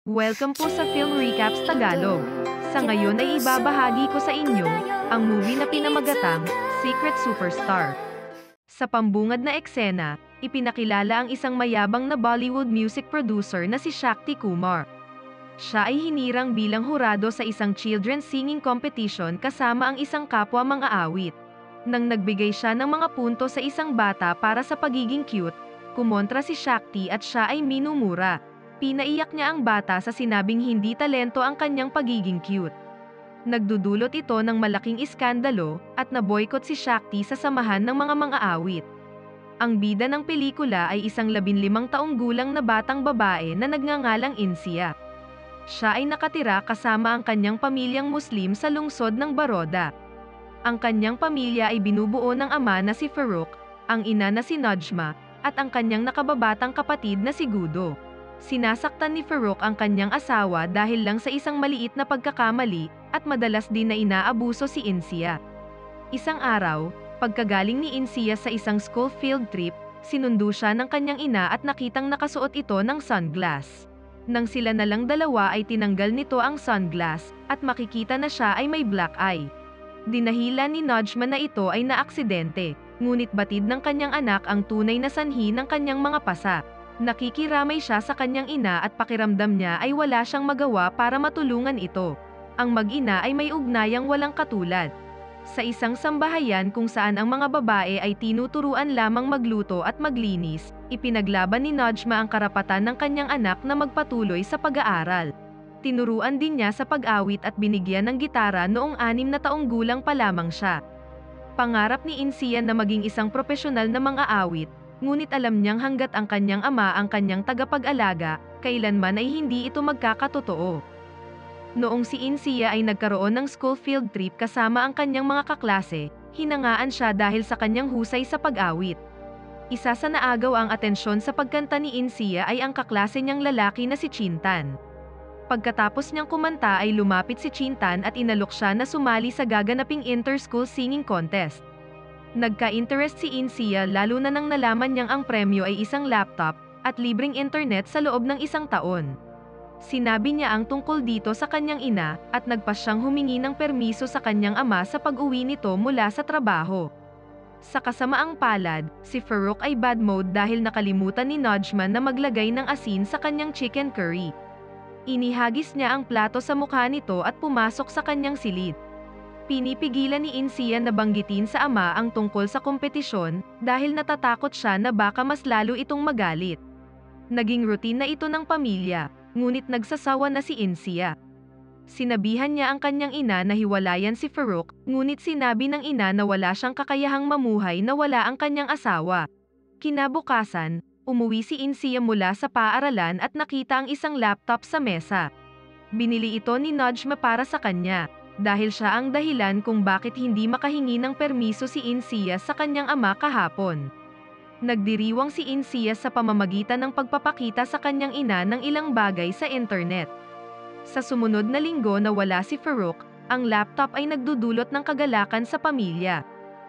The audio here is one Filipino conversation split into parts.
Welcome po sa Film Recaps Tagalog. Sa ngayon ay ibabahagi ko sa inyo ang movie na pinamagatang Secret Superstar. Sa pambungad na eksena, ipinakilala ang isang mayabang na Bollywood music producer na si Shakti Kumar. Siya ay hinirang bilang hurado sa isang children's singing competition kasama ang isang kapwa mang-aawit. Nang nagbigay siya ng mga punto sa isang bata para sa pagiging cute, kumontra si Shakti at siya ay minumura. Pinaiyak niya ang bata sa sinabing hindi talento ang kanyang pagiging cute. Nagdudulot ito ng malaking iskandalo at naboykot si Shakti sa samahan ng mga mang-aawit. Ang bida ng pelikula ay isang 15 taong gulang na batang babae na nagngangalang Insia. Siya ay nakatira kasama ang kanyang pamilyang Muslim sa lungsod ng Baroda. Ang kanyang pamilya ay binubuo ng ama na si Farouk, ang ina na si Najma, at ang kanyang nakababatang kapatid na si Gudo. Sinasaktan ni Farouk ang kanyang asawa dahil lang sa isang maliit na pagkakamali, at madalas din na inaabuso si Insia. Isang araw, pagkagaling ni Insia sa isang school field trip, sinundo siya ng kanyang ina at nakitang nakasuot ito ng sunglass. Nang sila na lang dalawa ay tinanggal nito ang sunglass, at makikita na siya ay may black eye. Dinahilan ni Najma na ito ay naaksidente, ngunit batid ng kanyang anak ang tunay na sanhi ng kanyang mga pasa. Nakikiramay siya sa kanyang ina at pakiramdam niya ay wala siyang magawa para matulungan ito. Ang mag-ina ay may ugnayang walang katulad. Sa isang sambahayan kung saan ang mga babae ay tinuturuan lamang magluto at maglinis, ipinaglaban ni Najma ang karapatan ng kanyang anak na magpatuloy sa pag-aaral. Tinuruan din niya sa pag-awit at binigyan ng gitara noong 6 na taong gulang pa lamang siya. Pangarap ni Insia na maging isang profesional na mang-aawit, ngunit alam niyang hanggat ang kanyang ama ang kanyang tagapag-alaga, kailanman ay hindi ito magkakatotoo. Noong si Insia ay nagkaroon ng school field trip kasama ang kanyang mga kaklase, hinangaan siya dahil sa kanyang husay sa pag-awit. Isa sa naagaw ang atensyon sa pagkanta ni Insia ay ang kaklase niyang lalaki na si Chintan. Pagkatapos niyang kumanta ay lumapit si Chintan at inalok siya na sumali sa gaganaping inter-school singing contest. Nagka-interest si Insia lalo na nang nalaman niyang ang premyo ay isang laptop at libreng internet sa loob ng isang taon. Sinabi niya ang tungkol dito sa kanyang ina at nagpa siyang humingi ng permiso sa kanyang ama sa pag-uwi nito mula sa trabaho. Sa kasamaang palad, si Farouk ay bad mood dahil nakalimutan ni Najma na maglagay ng asin sa kanyang chicken curry. Inihagis niya ang plato sa mukha nito at pumasok sa kanyang silid. Pinipigilan ni Insia na banggitin sa ama ang tungkol sa kompetisyon dahil natatakot siya na baka mas lalo itong magalit. Naging routine na ito ng pamilya, ngunit nagsasawa na si Insia. Sinabihan niya ang kanyang ina na hiwalayan si Farouk, ngunit sinabi ng ina na wala siyang kakayahang mamuhay na wala ang kanyang asawa. Kinabukasan, umuwi si Insia mula sa paaralan at nakita ang isang laptop sa mesa. Binili ito ni Najma para sa kanya, dahil siya ang dahilan kung bakit hindi makahingi ng permiso si Insia sa kanyang ama kahapon. Nagdiriwang si Insia sa pamamagitan ng pagpapakita sa kanyang ina ng ilang bagay sa internet. Sa sumunod na linggo na wala si Farouk, ang laptop ay nagdudulot ng kagalakan sa pamilya.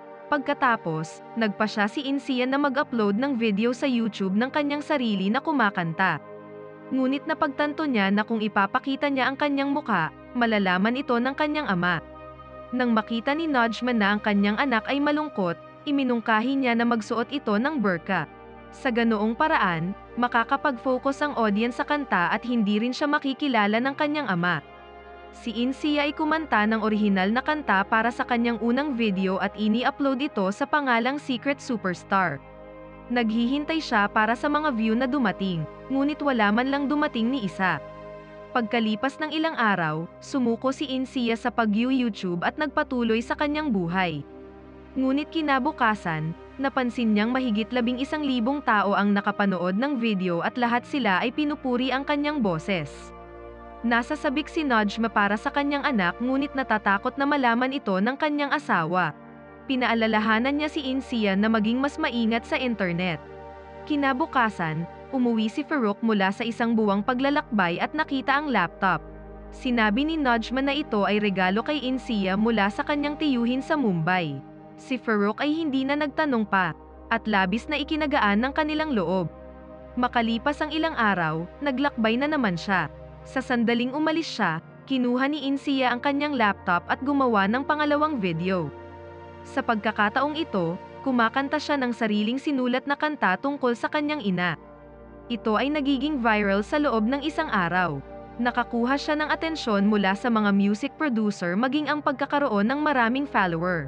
Pagkatapos, nagpa siya si Insia na mag-upload ng video sa YouTube ng kanyang sarili na kumakanta. Ngunit napagtanto niya na kung ipapakita niya ang kanyang muka, malalaman ito ng kanyang ama. Nang makita ni Najma na ang kanyang anak ay malungkot, iminungkahi niya na magsuot ito ng burqa. Sa ganoong paraan, makakapag-focus ang audience sa kanta at hindi rin siya makikilala ng kanyang ama. Si Insia ay kumanta ng orihinal na kanta para sa kanyang unang video at ini-upload ito sa pangalang Secret Superstar. Naghihintay siya para sa mga view na dumating, ngunit wala man lang dumating ni isa. Pagkalipas ng ilang araw, sumuko si Insia sa pag-YouTube at nagpatuloy sa kanyang buhay. Ngunit kinabukasan, napansin niyang mahigit 11,000 tao ang nakapanood ng video at lahat sila ay pinupuri ang kanyang boses. Nasa sabik si Najma para sa kanyang anak ngunit natatakot na malaman ito ng kanyang asawa. Pinaalalahanan niya si Insia na maging mas maingat sa internet. Kinabukasan, umuwi si Farouk mula sa isang buwang paglalakbay at nakita ang laptop. Sinabi ni Najma na ito ay regalo kay Insia mula sa kanyang tiyuhin sa Mumbai. Si Farouk ay hindi na nagtanong pa, at labis na ikinagaan ng kanilang loob. Makalipas ang ilang araw, naglakbay na naman siya. Sa sandaling umalis siya, kinuha ni Insia ang kanyang laptop at gumawa ng pangalawang video. Sa pagkakataong ito, kumakanta siya ng sariling sinulat na kanta tungkol sa kanyang ina. Ito ay nagiging viral sa loob ng isang araw. Nakakuha siya ng atensyon mula sa mga music producer maging ang pagkakaroon ng maraming follower.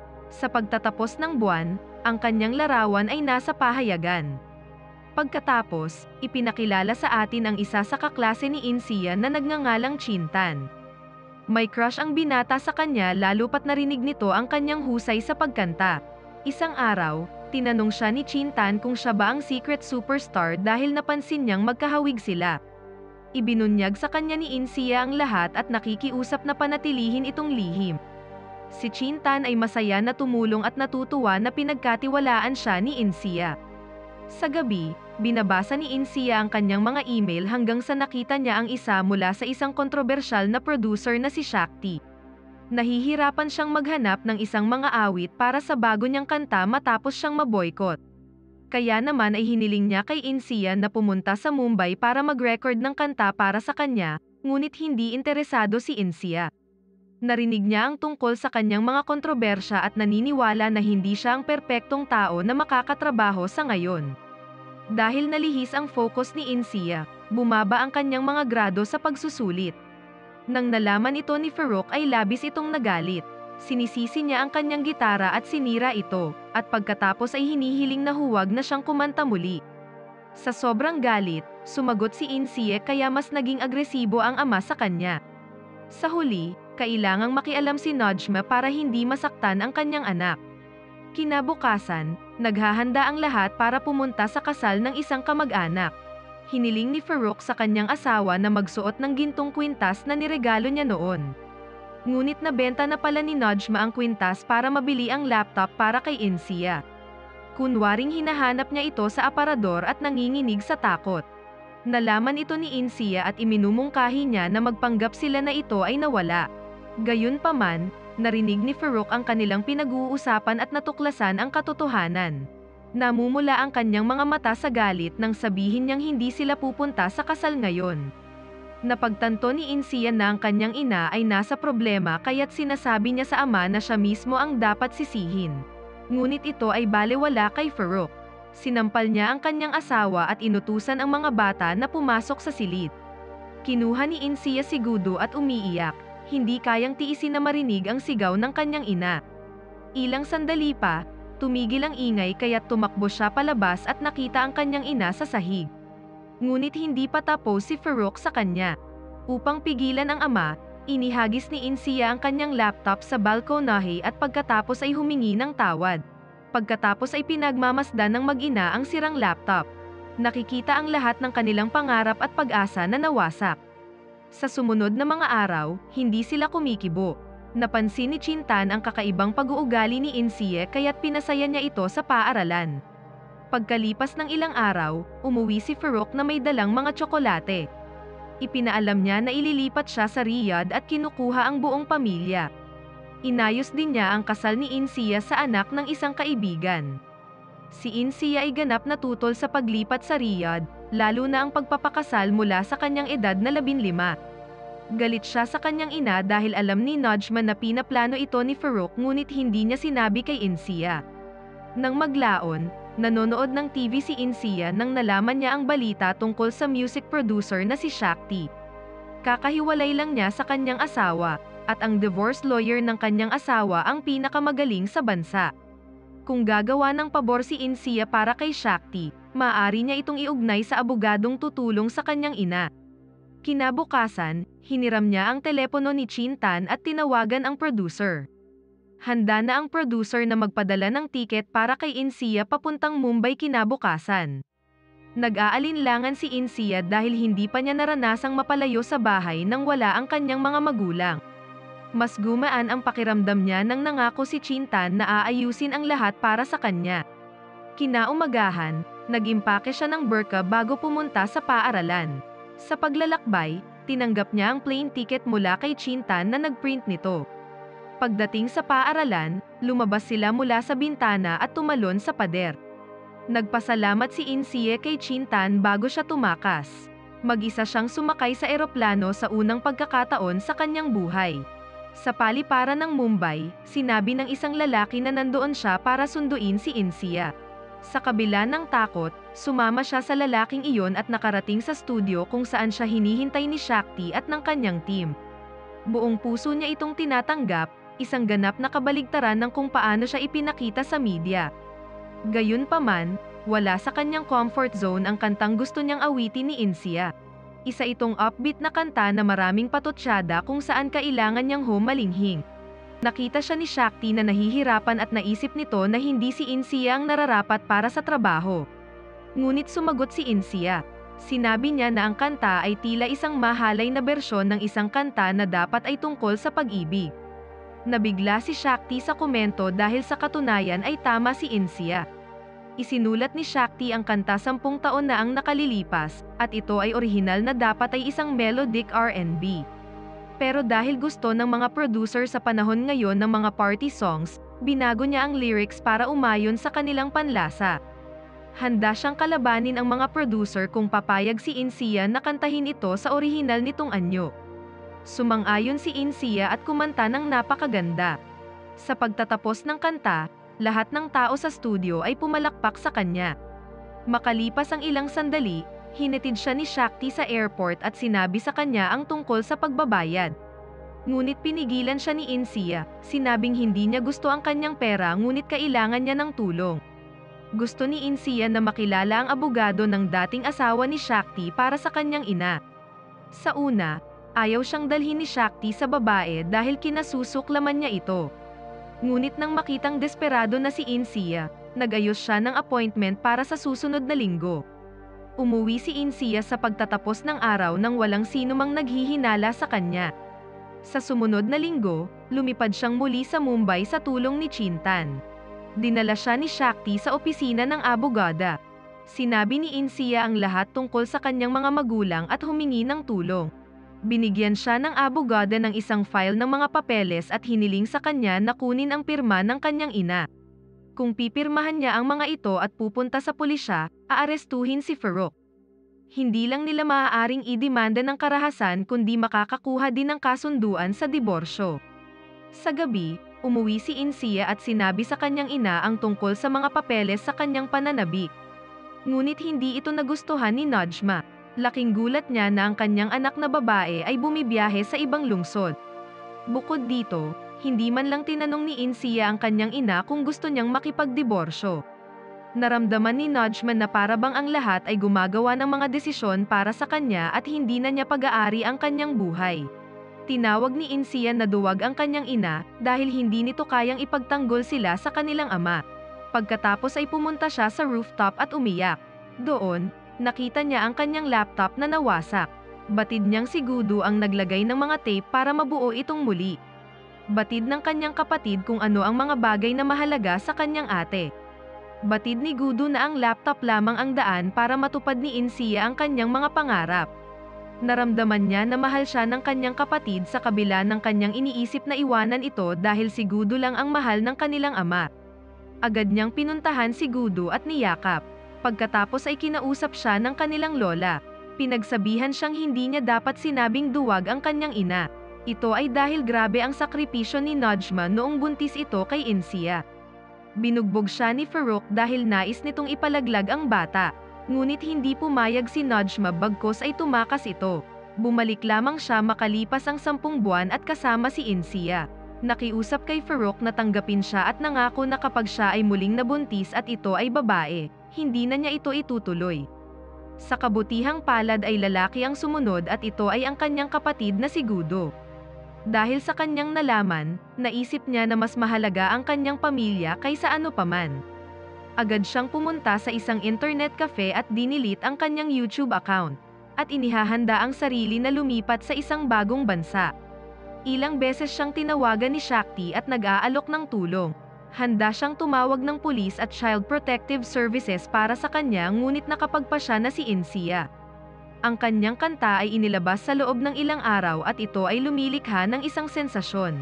Sa pagtatapos ng buwan, ang kanyang larawan ay nasa pahayagan. Pagkatapos, ipinakilala sa atin ang isa sa kaklase ni Insia na nagngangalang Chintan. May crush ang binata sa kanya lalo pat narinig nito ang kanyang husay sa pagkanta. Isang araw, tinanong siya ni Chintan kung siya ba ang secret superstar dahil napansin niyang magkahawig sila. Ibinunyag sa kanya ni Insia ang lahat at nakikiusap na panatilihin itong lihim. Si Chintan ay masaya na tumulong at natutuwa na pinagkatiwalaan siya ni Insia. Sa gabi, binabasa ni Insia ang kanyang mga email hanggang sa nakita niya ang isa mula sa isang kontrobersyal na producer na si Shakti. Nahihirapan siyang maghanap ng isang mga awit para sa bago niyang kanta matapos siyang maboykot. Kaya naman ay hiniling niya kay Insia na pumunta sa Mumbai para mag-record ng kanta para sa kanya, ngunit hindi interesado si Insia. Narinig niya ang tungkol sa kanyang mga kontrobersya at naniniwala na hindi siya ang perpektong tao na makakatrabaho sa ngayon. Dahil nalihis ang focus ni Insia, bumaba ang kanyang mga grado sa pagsusulit. Nang nalaman ito ni Farouk ay labis itong nagalit. Sinisisi niya ang kanyang gitara at sinira ito, at pagkatapos ay hinihiling na huwag na siyang kumanta muli. Sa sobrang galit, sumagot si Insia kaya mas naging agresibo ang ama sa kanya. Sa huli, kailangang makialam si Najma para hindi masaktan ang kanyang anak. Kinabukasan, naghahanda ang lahat para pumunta sa kasal ng isang kamag-anak. Hiniling ni Farouk sa kanyang asawa na magsuot ng gintong kwintas na niregalo niya noon. Ngunit nabenta na pala ni Najma ang kwintas para mabili ang laptop para kay Insia. Kunwaring hinahanap niya ito sa aparador at nanginginig sa takot. Nalaman ito ni Insia at iminumungkahi niya na magpanggap sila na ito ay nawala. Gayunpaman, narinig ni Farouk ang kanilang pinag-uusapan at natuklasan ang katotohanan. Namumula ang kanyang mga mata sa galit nang sabihin niyang hindi sila pupunta sa kasal ngayon. Napagtanto ni Insia na ang kanyang ina ay nasa problema kaya't sinasabi niya sa ama na siya mismo ang dapat sisihin. Ngunit ito ay balewala kay Farouk. Sinampal niya ang kanyang asawa at inutusan ang mga bata na pumasok sa silid. Kinuha ni Insia si Gudu at umiiyak. Hindi kayang tiisin na marinig ang sigaw ng kanyang ina. Ilang sandali pa, tumigil ang ingay kaya't tumakbo siya palabas at nakita ang kanyang ina sa sahig. Ngunit hindi pa tapos si Farouk sa kanya. Upang pigilan ang ama, inihagis ni Insia ang kanyang laptop sa balkonahe at pagkatapos ay humingi ng tawad. Pagkatapos ay pinagmamasdan ng mag-ina ang sirang laptop. Nakikita ang lahat ng kanilang pangarap at pag-asa na nawasak. Sa sumunod na mga araw, hindi sila kumikibo. Napansin ni Chintan ang kakaibang pag-uugali ni Insia kaya't pinasaya niya ito sa paaralan. Pagkalipas ng ilang araw, umuwi si Farouk na may dalang mga tsokolate. Ipinaalam niya na ililipat siya sa Riyadh at kinukuha ang buong pamilya. Inayos din niya ang kasal ni Insia sa anak ng isang kaibigan. Si Insia ay ganap na tutol sa paglipat sa Riyadh, lalo na ang pagpapakasal mula sa kanyang edad na 15. Galit siya sa kanyang ina dahil alam ni Najma na pinaplano ito ni Farouk ngunit hindi niya sinabi kay Insia. Nang maglaon, nanonood ng TV si Insia nang nalaman niya ang balita tungkol sa music producer na si Shakti. Kakahiwalay lang niya sa kanyang asawa, at ang divorce lawyer ng kanyang asawa ang pinakamagaling sa bansa. Kung gagawa ng pabor si Insia para kay Shakti, maaari niya itong iugnay sa abogadong tutulong sa kanyang ina. Kinabukasan, hiniram niya ang telepono ni Chintan at tinawagan ang producer. Handa na ang producer na magpadala ng tiket para kay Insia papuntang Mumbai kinabukasan. Nag-aalinlangan si Insia dahil hindi pa niya naranasang mapalayo sa bahay nang wala ang kanyang mga magulang. Mas gumaan ang pakiramdam niya nang nangako si Chintan na aayusin ang lahat para sa kanya. Kinaumagahan, nag-impake siya ng burqa bago pumunta sa paaralan. Sa paglalakbay, tinanggap niya ang plane ticket mula kay Chintan na nagprint nito. Pagdating sa paaralan, lumabas sila mula sa bintana at tumalon sa pader. Nagpasalamat si Insia kay Chintan bago siya tumakas. Mag-isa siyang sumakay sa eroplano sa unang pagkakataon sa kanyang buhay. Sa paliparan ng Mumbai, sinabi ng isang lalaki na nandoon siya para sunduin si Insia. Sa kabila ng takot, sumama siya sa lalaking iyon at nakarating sa studio kung saan siya hinihintay ni Shakti at ng kanyang team. Buong puso niya itong tinatanggap, isang ganap na kabaligtaran ng kung paano siya ipinakita sa media. Gayunpaman, wala sa kanyang comfort zone ang kantang gusto niyang awitin ni Insia. Isa itong upbeat na kanta na maraming patutsada kung saan kailangan niyang humalinghing. Nakita siya ni Shakti na nahihirapan at naisip nito na hindi si Insia ang nararapat para sa trabaho. Ngunit sumagot si Insia. Sinabi niya na ang kanta ay tila isang mahalay na bersyon ng isang kanta na dapat ay tungkol sa pag-ibig. Nabigla si Shakti sa komento dahil sa katunayan ay tama si Insia. Isinulat ni Shakti ang kanta 10 taon na ang nakalilipas, at ito ay orihinal na dapat ay isang melodic R&B. Pero dahil gusto ng mga producer sa panahon ngayon ng mga party songs, binago niya ang lyrics para umayon sa kanilang panlasa. Handa siyang kalabanin ang mga producer kung papayag si Insia na kantahin ito sa orihinal nitong anyo. Sumang-ayon si Insia at kumanta ng napakaganda. Sa pagtatapos ng kanta, lahat ng tao sa studio ay pumalakpak sa kanya. Makalipas ang ilang sandali, hinatid siya ni Shakti sa airport at sinabi sa kanya ang tungkol sa pagbabayad. Ngunit pinigilan siya ni Insia, sinabing hindi niya gusto ang kanyang pera ngunit kailangan niya ng tulong. Gusto ni Insia na makilala ang abogado ng dating asawa ni Shakti para sa kanyang ina. Sa una, ayaw siyang dalhin ni Shakti sa babae dahil kinasusuklaman niya ito. Ngunit nang makitang desperado na si Insia, nag-ayos siya ng appointment para sa susunod na linggo. Umuwi si Insia sa pagtatapos ng araw nang walang sinumang naghihinala sa kanya. Sa sumunod na linggo, lumipad siyang muli sa Mumbai sa tulong ni Chintan. Dinala siya ni Shakti sa opisina ng abogada. Sinabi ni Insia ang lahat tungkol sa kanyang mga magulang at humingi ng tulong. Binigyan siya ng abogada ng isang file ng mga papeles at hiniling sa kanya na kunin ang pirma ng kanyang ina. Kung pipirmahan niya ang mga ito at pupunta sa pulisya, aarestuhin si Farooq. Hindi lang nila maaaring idemanda ng karahasan kundi makakakuha din ng kasunduan sa diborsyo. Sa gabi, umuwi si Insia at sinabi sa kanyang ina ang tungkol sa mga papeles sa kanyang pananabik. Ngunit hindi ito nagustuhan ni Najma. Laking gulat niya na ang kanyang anak na babae ay bumibiyahe sa ibang lungsod. Bukod dito, hindi man lang tinanong ni Insia ang kanyang ina kung gusto niyang makipagdiborsyo. Naramdaman ni Najman na parabang ang lahat ay gumagawa ng mga desisyon para sa kanya at hindi na niya pag-aari ang kanyang buhay. Tinawag ni Insia na duwag ang kanyang ina dahil hindi nito kayang ipagtanggol sila sa kanilang ama. Pagkatapos ay pumunta siya sa rooftop at umiyak. Doon, nakita niya ang kanyang laptop na nawasak. Batid niyang si Gudu ang naglagay ng mga tape para mabuo itong muli. Batid ng kanyang kapatid kung ano ang mga bagay na mahalaga sa kanyang ate. Batid ni Gudu na ang laptop lamang ang daan para matupad ni Insia ang kanyang mga pangarap. Naramdaman niya na mahal siya ng kanyang kapatid sa kabila ng kanyang iniisip na iwanan ito dahil si Gudu lang ang mahal ng kanilang ama. Agad niyang pinuntahan si Gudu at niyakap. Pagkatapos ay kinausap siya ng kanilang lola. Pinagsabihan siyang hindi niya dapat sinabing duwag ang kanyang ina. Ito ay dahil grabe ang sakripisyo ni Najma noong buntis ito kay Insia. Binugbog siya ni Farooq dahil nais nitong ipalaglag ang bata. Ngunit hindi pumayag si Najma bagkos ay tumakas ito. Bumalik lamang siya makalipas ang 10 buwan at kasama si Insia. Nakiusap kay Farooq na tanggapin siya at nangako na kapag siya ay muling nabuntis at ito ay babae, hindi na niya ito itutuloy. Sa kabutihang palad ay lalaki ang sumunod at ito ay ang kanyang kapatid na si Gudo. Dahil sa kanyang nalaman, naisip niya na mas mahalaga ang kanyang pamilya kaysa ano paman. Agad siyang pumunta sa isang internet cafe at dinilit ang kanyang YouTube account, at inihahanda ang sarili na lumipat sa isang bagong bansa. Ilang beses siyang tinawagan ni Shakti at nag-aalok ng tulong. Handa siyang tumawag ng pulis at Child Protective Services para sa kanya ngunit nakapagpa siya na si Insia. Ang kanyang kanta ay inilabas sa loob ng ilang araw at ito ay lumilikha ng isang sensasyon.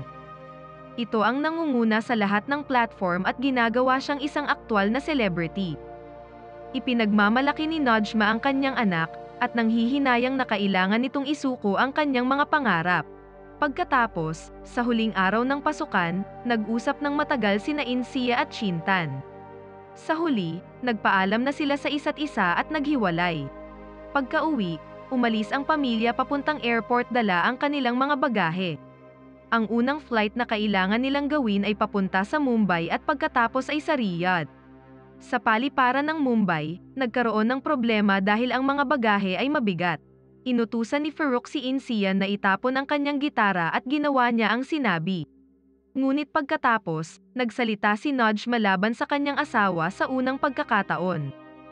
Ito ang nangunguna sa lahat ng platform at ginagawa siyang isang aktwal na celebrity. Ipinagmamalaki ni Najma ang kanyang anak, at nanghihinayang na kailangan nitong isuko ang kanyang mga pangarap. Pagkatapos, sa huling araw ng pasukan, nag-usap ng matagal sina Insia at Shintan. Sa huli, nagpaalam na sila sa isa't isa at naghiwalay. Pagka-uwi, umalis ang pamilya papuntang airport dala ang kanilang mga bagahe. Ang unang flight na kailangan nilang gawin ay papunta sa Mumbai at pagkatapos ay sa Riyadh. Sa paliparan ng Mumbai, nagkaroon ng problema dahil ang mga bagahe ay mabigat. Inutusan ni Farouk si Insia na itapon ang kanyang gitara at ginawa niya ang sinabi. Ngunit pagkatapos, nagsalita si Najma laban sa kanyang asawa sa unang pagkakataon.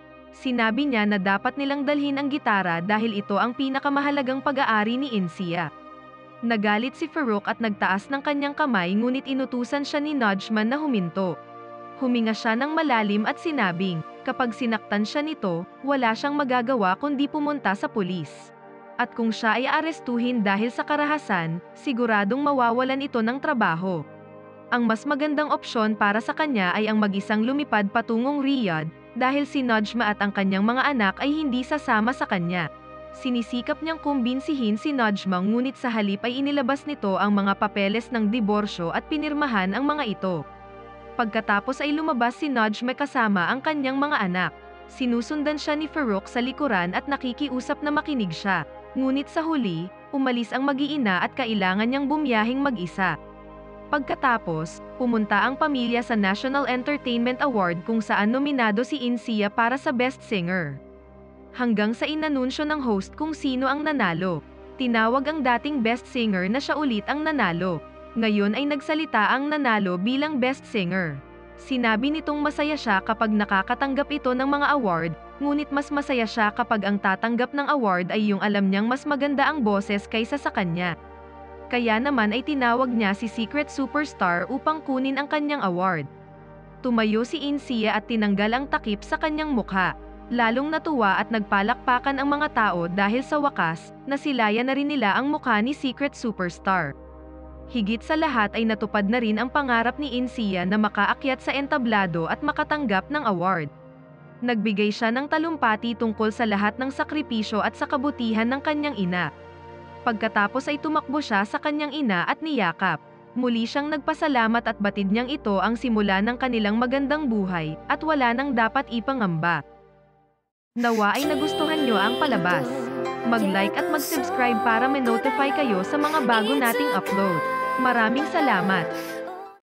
Sinabi niya na dapat nilang dalhin ang gitara dahil ito ang pinakamahalagang pag-aari ni Insia. Nagalit si Farouk at nagtaas ng kanyang kamay ngunit inutusan siya ni Najma na huminto. Huminga siya ng malalim at sinabing, kapag sinaktan siya nito, wala siyang magagawa kundi pumunta sa pulis. At kung siya ay arestuhin dahil sa karahasan, siguradong mawawalan ito ng trabaho. Ang mas magandang opsyon para sa kanya ay ang mag-isang lumipad patungong Riyadh, dahil si Najma at ang kanyang mga anak ay hindi sasama sa kanya. Sinisikap niyang kumbinsihin si Najma ngunit sa halip ay inilabas nito ang mga papeles ng diborsyo at pinirmahan ang mga ito. Pagkatapos ay lumabas si Najma kasama ang kanyang mga anak. Sinusundan siya ni Farouk sa likuran at nakikiusap na makinig siya. Ngunit sa huli, umalis ang mag-iina at kailangan niyang bumiyahing mag-isa. Pagkatapos, pumunta ang pamilya sa National Entertainment Award kung saan nominado si Insia para sa Best Singer. Hanggang sa inanunsyo ng host kung sino ang nanalo. Tinawag ang dating Best Singer na siya ulit ang nanalo. Ngayon ay nagsalita ang nanalo bilang Best Singer. Sinabi nitong masaya siya kapag nakakatanggap ito ng mga award, ngunit mas masaya siya kapag ang tatanggap ng award ay yung alam niyang mas maganda ang boses kaysa sa kanya. Kaya naman ay tinawag niya si Secret Superstar upang kunin ang kanyang award. Tumayo si Insia at tinanggal ang takip sa kanyang mukha. Lalong natuwa at nagpalakpakan ang mga tao dahil sa wakas, nasilayan na rin nila ang mukha ni Secret Superstar. Higit sa lahat ay natupad na rin ang pangarap ni Insia na makaakyat sa entablado at makatanggap ng award. Nagbigay siya ng talumpati tungkol sa lahat ng sakripisyo at sa kabutihan ng kanyang ina. Pagkatapos ay tumakbo siya sa kanyang ina at niyakap. Muli siyang nagpasalamat at batid niyang ito ang simula ng kanilang magandang buhay at wala nang dapat ipangamba. Nawa ay nagustuhan niyo ang palabas. Mag-like at mag-subscribe para ma-notify kayo sa mga bago nating upload. Maraming salamat!